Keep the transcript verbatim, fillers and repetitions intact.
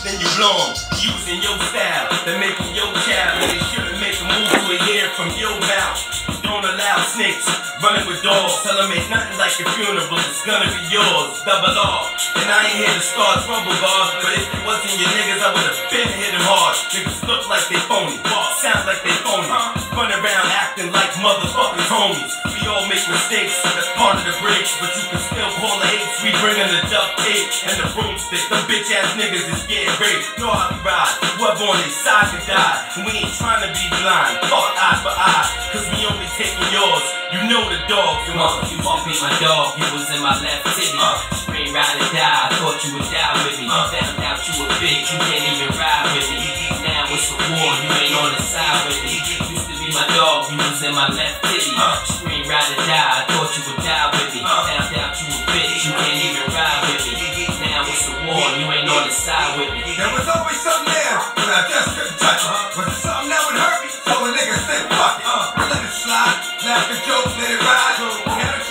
then you blow 'em. Using your style to make them your child, and they shouldn't make a move to hear from your mouth. Don't allow snakes running with dogs. Tell them ain't nothing like a funeral, it's gonna be yours. Double R. And I ain't here to start trouble, God, but if it wasn't your niggas, I would've been hit them hard. Niggas look like they phony, sound like they phony, run around acting like motherfucking homies. We all make mistakes, that's part of the breaks, but you can still call the hates. We bringin' the duct tape and the broomstick. Them bitch ass niggas is getting raped. Know how we ride, whoever on their side can die. And we ain't trying to be blind, fuck eye for eye, cause we only taking yours. You know the dog. You want you want me my dog, you was in my left titty. Uh, Scream, ride or die, I thought you would die with me. Uh, Found out you a bitch, you can't even ride with me. Now it's a war, you ain't on the side with me. Used to be my dog, you was in my left titty. Uh, Scream, ride or die, I thought you would die with me. Found out you a bitch, you can't even ride with me. Now it's a war, you ain't on the side with me. There was always something there, but I just couldn't touch it. Was it something that would hurt me? So a nigga said fuck it. Uh, let it slide, laugh and joke, let it ride. We had a